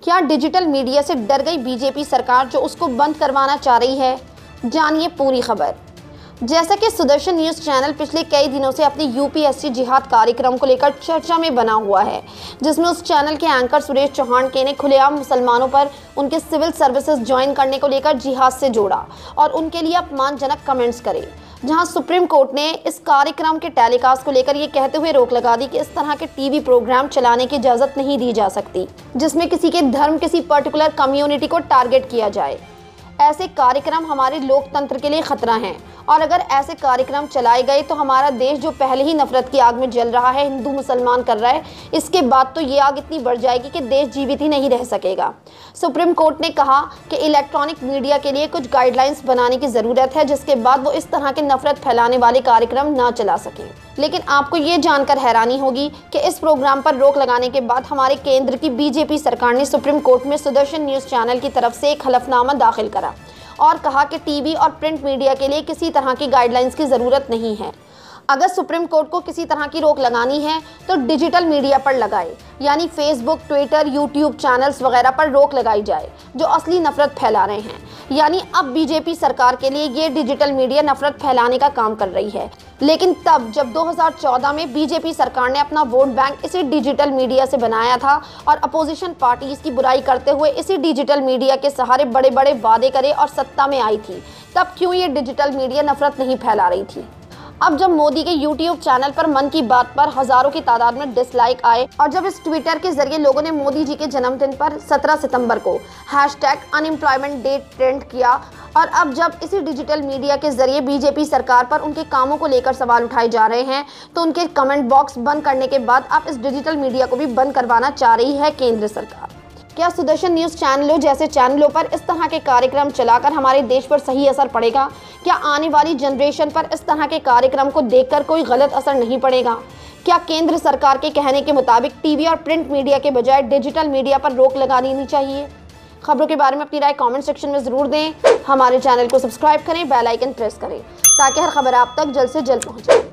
क्या digital media से डर गई बीजेपी सरकार जो उसको बंद करवाना चाह रही है? जानिए पूरी खबर। जैसा कि सुदर्शन न्यूज़ चैनल पिछले कई दिनों से अपने यूपीएससी जिहाद कार्यक्रम को लेकर चर्चा में बना हुआ है, जिसमें उस चैनल के एंकर सुरेश चौहान के ने खुलेआम मुसलमानों पर उनके सिविल सर्विसेज ज्वाइन करने को लेकर जिहाद से जोड़ा और उनके लिए अपमानजनक कमेंट्स करे। जहां सुप्रीम कोर्ट ने इस कार्यक्रम के टेलीकास्ट को लेकर ये कहते हुए रोक लगा दी कि इस तरह के टीवी प्रोग्राम चलाने की इजाज़त नहीं दी जा सकती जिसमें किसी के धर्म, किसी पर्टिकुलर कम्युनिटी को टारगेट किया जाए। ऐसे कार्यक्रम हमारे लोकतंत्र के लिए खतरा हैं और अगर ऐसे कार्यक्रम चलाए गए तो हमारा देश जो पहले ही नफरत की आग में जल रहा है, हिंदू मुसलमान कर रहा है, इसके बाद तो ये आग इतनी बढ़ जाएगी कि देश जीवित ही नहीं रह सकेगा। सुप्रीम कोर्ट ने कहा कि इलेक्ट्रॉनिक मीडिया के लिए कुछ गाइडलाइंस बनाने की ज़रूरत है जिसके बाद वो इस तरह के नफरत फैलाने वाले कार्यक्रम ना चला सकें। लेकिन आपको ये जानकर हैरानी होगी कि इस प्रोग्राम पर रोक लगाने के बाद हमारे केंद्र की बीजेपी सरकार ने सुप्रीम कोर्ट में सुदर्शन न्यूज़ चैनल की तरफ से एक हलफनामा दाखिल करा और कहा कि टीवी और प्रिंट मीडिया के लिए किसी तरह की गाइडलाइंस की ज़रूरत नहीं है। अगर सुप्रीम कोर्ट को किसी तरह की रोक लगानी है तो डिजिटल मीडिया पर लगाए, यानी फेसबुक, ट्विटर, यूट्यूब चैनल्स वगैरह पर रोक लगाई जाए जो असली नफरत फैला रहे हैं। यानी अब बीजेपी सरकार के लिए ये डिजिटल मीडिया नफरत फैलाने का काम कर रही है। लेकिन तब जब 2014 में बीजेपी सरकार ने अपना वोट बैंक इसी डिजिटल मीडिया से बनाया था और अपोजिशन पार्टी इसकी बुराई करते हुए इसी डिजिटल मीडिया के सहारे बड़े बड़े वादे करे और सत्ता में आई थी, तब क्यों ये डिजिटल मीडिया नफरत नहीं फैला रही थी? अब जब मोदी के YouTube चैनल पर मन की बात पर हजारों की तादाद में डिसलाइक आए और जब इस ट्विटर के जरिए लोगों ने मोदी जी के जन्मदिन पर 17 सितंबर को #अनएम्प्लॉयमेंट डे ट्रेंड किया और अब जब इसी डिजिटल मीडिया के जरिए बीजेपी सरकार पर उनके कामों को लेकर सवाल उठाए जा रहे हैं, तो उनके कमेंट बॉक्स बंद करने के बाद अब इस डिजिटल मीडिया को भी बंद करवाना चाह रही है केंद्र सरकार। क्या सुदर्शन न्यूज़ चैनलों जैसे चैनलों पर इस तरह के कार्यक्रम चलाकर हमारे देश पर सही असर पड़ेगा? क्या आने वाली जनरेशन पर इस तरह के कार्यक्रम को देखकर कोई गलत असर नहीं पड़ेगा? क्या केंद्र सरकार के कहने के मुताबिक टीवी और प्रिंट मीडिया के बजाय डिजिटल मीडिया पर रोक लगा देनी चाहिए? खबरों के बारे में अपनी राय कमेंट सेक्शन में ज़रूर दें। हमारे चैनल को सब्सक्राइब करें, बेल आइकन प्रेस करें ताकि हर खबर आप तक जल्द से जल्द पहुँचे।